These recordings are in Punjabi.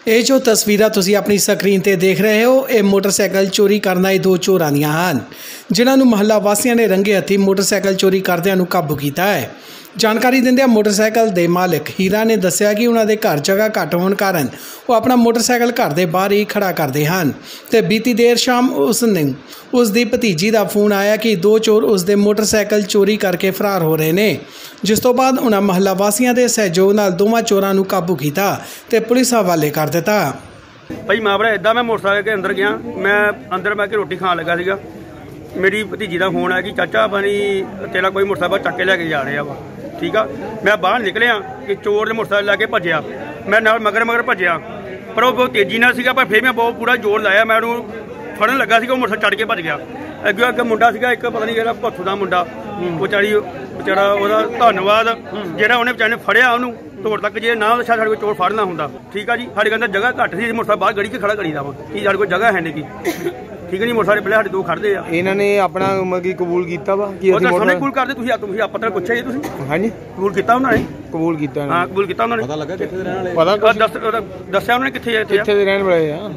ਇਹ ਜੋ ਤਸਵੀਰਾਂ ਤੁਸੀਂ ਆਪਣੀ ਸਕਰੀਨ ਤੇ ਦੇਖ ਰਹੇ ਹੋ ਇਹ ਮੋਟਰਸਾਈਕਲ ਚੋਰੀ ਕਰਨ ਆਏ ਦੋ ਚੋਰਾਂ ਦੀਆਂ ਹਨ ਜਿਨ੍ਹਾਂ ਨੂੰ ਮਹੱਲਾ ਵਾਸੀਆਂ ਨੇ ਰੰਗੇ ਹੱਥੀਂ ਮੋਟਰਸਾਈਕਲ ਚੋਰੀ ਕਰਦਿਆਂ ਨੂੰ ਕਾਬੂ ਕੀਤਾ ਹੈ। ਜਾਣਕਾਰੀ ਦਿੰਦਿਆਂ ਮੋਟਰਸਾਈਕਲ ਦੇ ਮਾਲਕ ਹੀਰਾ ਨੇ ਦੱਸਿਆ ਕਿ ਉਹਨਾਂ ਦੇ ਘਰ ਜਗ੍ਹਾ ਘੱਟ ਹੋਣ ਕਾਰਨ ਉਹ ਆਪਣਾ ਮੋਟਰਸਾਈਕਲ ਘਰ ਦੇ ਬਾਹਰ ਹੀ ਖੜਾ ਕਰਦੇ ਹਨ ਤੇ ਬੀਤੀ ਦੇਰ ਸ਼ਾਮ ਉਸ ਦੀ ਭਤੀਜੀ ਦਾ ਫੋਨ ਆਇਆ ਕਿ ਦੋ ਚੋਰ ਉਸ ਦੇ ਮੋਟਰਸਾਈਕਲ ਚੋਰੀ ਕਰਕੇ ਫਰਾਰ ਹੋ ਰਹੇ ਨੇ, ਜਿਸ ਤੋਂ ਬਾਅਦ ਉਹਨਾਂ ਮਹੱਲਾ ਵਾਸੀਆਂ ਦੇ ਸਹਿਯੋਗ ਨਾਲ ਦੋਵਾਂ ਚੋਰਾਂ ਨੂੰ ਕਾਬੂ ਕੀਤਾ ਤੇ ਪੁਲਿਸ ਹਵਾਲੇ ਕਰ ਦਿੱਤਾ। भाई मामला इदा मैं मोटरसाइकिल के अंदर गया, मैं अंदर मैं रोटी खान लगा सीगा, मेरी भतीजी का फोन आया कि चाचा बनी तेरा कोई मोटरसाइकिल चक के लैके जा रहा वा। ठीक है, मैं बाहर निकलिया कि चोर ने मोटरसाइकिल लैके भजया, मैं नाल मगर भजया पर वो बहुत तेजी ना सीगा, पर फिर मैं बहुत पूरा जोर लाया, मैं फड़न लगा सीगा, मोटरसाइकिल चढ़ के भज गया। अगे अगे मुंडा सीगा एक पता नहीं किहड़ा भत्थू दा मुंडा, बेचारा ਉਹਦਾ ਧੰਨਵਾਦ ਜਿਹੜਾ ਉਹਨੇ ਵਿਚਾਰੇ ਨੇ ਫੜਿਆ ਉਹਨੂੰ ਤੋੜ ਤੱਕ ਜੇ ਨਾ ਸਾਡੇ ਕੋਲ ਚੋਰ ਫੜਨਾ ਹੁੰਦਾ। ਠੀਕ ਆ ਜੀ, ਸਾਡੇ ਕਹਿੰਦਾ ਜਗ੍ਹਾ ਘੱਟ ਸੀ, ਮੋਟਰਸਾਈਕਲ ਬਾਹਰ ਗੜੀ 'ਚ ਖੜਾ ਕਰੀਦਾ ਵਾ ਕਿ ਸਾਡੇ ਕੋਲ ਜਗ੍ਹਾ ਹੈ ਨਹੀਂ ਗੀ। ਠੀਕ ਹੈ ਨਹੀਂ, ਮੋਟਰਸਾਈਕਲ ਪਹਿਲੇ ਸਾਡੇ ਦੋ ਖੜਦੇ ਆ। ਇਹਨਾਂ ਨੇ ਆਪਣਾ ਕਬੂਲ ਕੀਤਾ ਵਾ ਕਿ ਅਸੀਂ ਮੋਟਰਸਾਈਕਲ ਕਬੂਲ ਕਰਦੇ, ਤੁਸੀਂ ਆਪਾਂ ਤਾਂ ਪੁੱਛਿਆ ਜੀ ਤੁਸੀਂ? ਹਾਂਜੀ ਕਬੂਲ ਕੀਤਾ ਉਹਨਾਂ ਨੇ, ਕਬੂਲ ਕੀਤਾ। ਹਾਂ ਕਬੂਲ ਕੀਤਾ ਉਹਨਾਂ ਨੇ। ਪਤਾ ਲੱਗਾ ਕਿੱਥੇ ਦੇ ਰਹਿਣ ਵਾਲੇ? ਪਤਾ ਦੱਸਿਆ ਉਹਨਾਂ ਨੇ ਕਿੱਥੇ ਦੇ ਰਹਿਣ ਵਾਲੇ ਆ।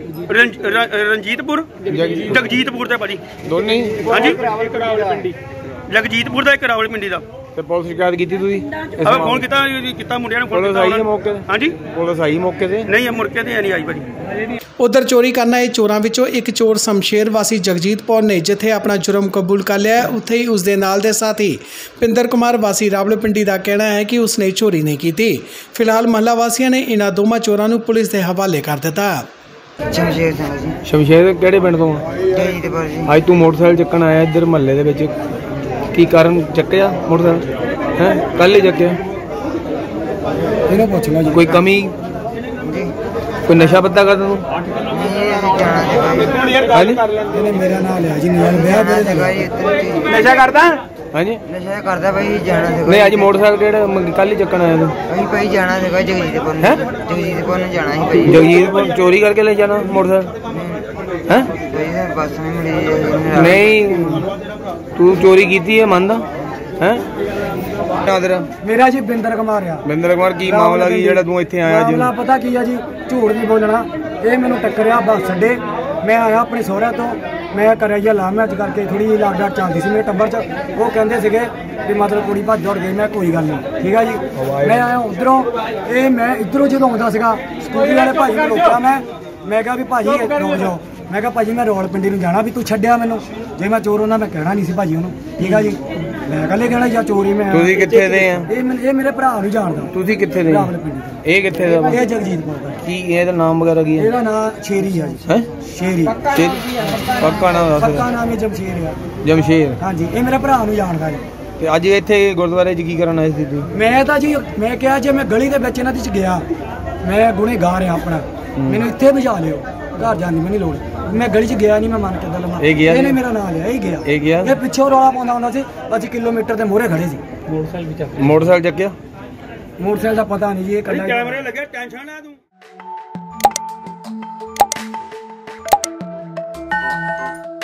ਰਣਜੀਤਪੁਰ ਜਗਜੀਤਪੁਰ ਦੇ ਭਾਜੀ ਦੋਨੇ ਹੀ। ਹਾਂਜੀ ਜਗਜੀਤਪੁਰ ਦਾ ਇੱਕ ਰਾਵਲ ਪਿੰਡੀ ਦਾ। ਤੇ ਪੁਲਿਸ ਸ਼ਿਕਾਇਤ ਕੀਤੀ ਤੁਸੀਂ? ਫੋਨ ਕੀਤਾ ਮੁੰਡਿਆਂ ਨੂੰ। ਪੁਲਿਸ ਆਈ ਮੌਕੇ ਤੇ? ਹਾਂਜੀ ਪੁਲਿਸ ਆਈ ਮੌਕੇ ਤੇ? ਨਹੀਂ ਮੌਕੇ ਤੇ ਨਹੀਂ ਆਈ ਭਾਜੀ। ਉਧਰ ਚੋਰੀ ਕਰਨ ਆਏ ਚੋਰਾਂ ਵਿੱਚੋਂ ਇੱਕ ਚੋਰ ਸ਼ਮਸ਼ੇਰ ਵਾਸੀ ਜਗਜੀਤਪੁਰ ਨੇ ਜਿੱਥੇ ਆਪਣਾ ਜੁਰਮ ਕਬੂਲ ਕਰ ਲਿਆ, ਉੱਥੇ ਹੀ ਉਸ ਦੇ ਨਾਲ ਦੇ ਸਾਥੀ ਪਿੰਦਰ ਕੁਮਾਰ ਵਾਸੀ ਰਾਵਲਪਿੰਡੀ ਦਾ ਕਹਿਣਾ ਹੈ ਕਿ ਉਸਨੇ ਚੋਰੀ ਨਹੀਂ ਕੀਤੀ। ਫਿਲਹਾਲ ਮਹੱਲਾ ਵਾਸੀਆਂ ਨੇ ਇਹਨਾਂ ਦੋਵਾਂ ਚੋਰਾਂ ਨੂੰ ਪੁਲਿਸ ਦੇ ਹਵਾਲੇ ਕਰ ਦਿੱਤਾ। ਸ਼ਮਸ਼ੇਰ ਕਿਹੜੇ ਪਿੰਡ ਤੋਂ? ਅੱਜ ਤੂੰ ਮੋਟਰਸਾਈਕਲ ਚੱਕਣ ਆਇਆ ਇੱਧਰ ਮਹੱਲੇ ਦੇ ਵਿੱਚ, ਕੀ ਕਾਰਨ ਚੱਕਿਆ ਮੋਟਰਸਾਈਕਲ? ਹੈ ਕੱਲ ਹੀ ਚੱਕਿਆ? ਇਹਨੂੰ ਪੁੱਛ ਲਓ ਜੀ। ਕੋਈ ਕਮੀ, ਕੋਈ ਨਸ਼ਾ ਪੱਤਾ ਕਰਦਾ ਤੂੰ? ਇਹਨੇ ਮੇਰਾ ਨਾਮ ਲਿਆ ਜੀ, ਨਸ਼ਾ ਕਰਦਾ? ਹਾਂਜੀ ਨਸ਼ਾ ਕਰਦਾ ਭਾਈ, ਜਾਣਾ ਸੀਗਾ। ਨਹੀਂ ਅੱਜ ਮੋਟਰਸਾਈਕਲ ਕਿਹੜਾ ਕੱਲ ਹੀ ਚੱਕਣ ਆਇਆ ਤੂੰ? ਅਸੀਂ ਭਾਈ ਜਾਣਾ ਸੀਗਾ ਜਗਜੀਤਪੁਰ ਨੂੰ। ਜਗਜੀਤਪੁਰ ਨੂੰ ਜਾਣਾ ਸੀ ਭਾਈ। ਜਗਜੀਤਪੁਰ ਚੋਰੀ ਕਰਕੇ ਲੈ ਜਾਣਾ ਮੋਟਰਸਾਈਕਲ? ਹੈ ਬੱਸ ਨਹੀਂ ਮਿਲੀ। ਨਹੀਂ ਤੂੰ ਚੋਰੀ ਕੀਤੀ ਹੈ ਮੰਨਦਾ ਹੈ? ਮੇਰਾ ਜੀ ਬਿੰਦਰ ਕੁਮਾਰ ਆ। ਬਿੰਦਰ ਕੁਮਾਰ, ਕੀ ਮਾਮਲਾ ਕੀ ਜਿਹੜਾ ਤੂੰ ਇੱਥੇ ਆਇਆ ਜੀ? ਮਾਮਲਾ ਪਤਾ ਕੀ ਆ ਜੀ, ਝੂਠ ਨਹੀਂ ਬੋਲਣਾ। ਇਹ ਮੈਨੂੰ ਟੱਕਰਿਆ ਬੱਸ ਅੱਡੇ, ਮੈਂ ਆਇਆ ਆਪਣੇ ਸਹੁਰਿਆਂ ਤੋਂ, ਮੈਂ ਕਰਿਆ ਜੀ ਲਾ ਮੈਚ ਕਰਕੇ ਥੋੜੀ ਜਿਹੀ ਲਾਗ ਡਾਟ ਚੱਲਦੀ ਸੀ ਮੇਰੇ ਟੱਬਰ 'ਚ। ਉਹ ਕਹਿੰਦੇ ਸੀਗੇ ਵੀ ਮਤਲਬ ਕੁੜੀ ਭੱਜ ਦੌੜ ਗਈ, ਮੈਂ ਕੋਈ ਗੱਲ ਨਹੀਂ। ਠੀਕ ਆ ਜੀ, ਮੈਂ ਆਇਆ ਉੱਧਰੋਂ, ਇਹ ਮੈਂ ਇੱਧਰੋਂ ਜਦੋਂ ਆਉਂਦਾ ਸੀਗਾ ਸਕੂਟਰੀ ਵਾਲੇ ਭਾਜੀ ਨੂੰ ਰੋਕਿਆ ਮੈਂ ਕਿਹਾ ਵੀ ਭਾਜੀ ਰੁਕ ਜਾਓ। ਮੈਂ ਕਿਹਾ ਭਾਜੀ ਮੈਂ ਰਾਵਲਪਿੰਡੀ ਨੂੰ ਜਾਣਾ, ਵੀ ਤੂੰ ਛੱਡਿਆ ਮੈਨੂੰ, ਜੇ ਮੈਂ ਚੋਰ ਉਹਨਾਂ ਮੈਂ ਕਹਿਣਾ ਨਹੀਂ ਸੀ ਭਾਜੀ ਉਹਨੂੰ। ਠੀਕ ਆ ਜੀ, ਮੈਂ ਕੱਲੇ ਕਹਿਣਾ ਜਾਂ ਚੋਰੀ ਮੈਂ। ਤੁਸੀਂ ਕਿੱਥੇ ਦੇ ਆ? ਇਹ ਮੇਰੇ ਭਰਾ ਨੂੰ ਜਾਣਦਾ। ਤੁਸੀਂ ਕਿੱਥੇ ਦੇ? ਰਾਵਲਪਿੰਡੀ। ਇਹ ਕਿੱਥੇ ਦਾ? ਇਹ ਜਗਜੀਤਪੁਰ ਦਾ। ਕੀ ਇਹਦਾ ਨਾਮ ਵਗੈਰਾ ਕੀ ਹੈ? ਇਹਦਾ ਨਾਮ ਸ਼ੇਰੀ ਆ ਜੀ। ਹੈ ਸ਼ੇਰੀ? ਪੱਕਾ ਨਾਮ ਦੱਸ। ਪੱਕਾ ਨਾਮ ਹੈ ਜਮਸ਼ੇਰ ਆ। ਜਮਸ਼ੇਰ? ਹਾਂਜੀ, ਇਹ ਮੇਰੇ ਭਰਾ ਨੂੰ ਜਾਣਦਾ ਜੀ। ਤੇ ਅੱਜ ਇੱਥੇ ਗੁਰਦੁਆਰੇ 'ਚ ਕੀ ਕਰਨ ਆਏ ਸੀ ਤੁਸੀਂ? ਮੈਂ ਤਾਂ ਜੀ ਮੈਂ ਕਿਹਾ ਜੇ ਮੈਂ ਗਲੀ ਦੇ ਵਿੱਚ ਇਹਨਾਂ ਦੀ 'ਚ ਗਿਆ, ਮੈਂ ਗੁਨੇਗਾਰ ਆ ਆਪਣਾ, ਮੈਨੂੰ ਇੱਥੇ ਭਜਾ ਲਿਓ, ਘਰ ਜਾਣ ਦੀ ਮੈਨੂੰ ਲੋੜ। ਮੈਂ ਗਲੀ 'ਚ ਗਿਆ ਨਹੀਂ, ਮੈਂ ਮੰਨ ਕੇ ਚੱਲ ਲਵਾਂ। ਇਹਨੇ ਮੇਰਾ ਨਾਂ ਲਿਆ, ਇਹ ਗਿਆ। ਇਹ ਪਿੱਛੋਂ ਰੌਲਾ ਪਾਉਂਦਾ ਹੁੰਦਾ ਸੀ, ਅਸੀਂ ਕਿਲੋਮੀਟਰ ਦੇ ਮੂਹਰੇ ਖੜੇ ਸੀ। ਮੋਟਰਸਾਈਕਲ ਚੱਕਿਆ? ਮੋਟਰਸਾਈਕਲ ਦਾ ਪਤਾ ਨਹੀਂ ਜੀ, ਇਹ ਕੱਲਾ ਕੈਮਰੇ ਲੱਗੇ, ਟੈਨਸ਼ਨ ਨਾ ਤੂੰ।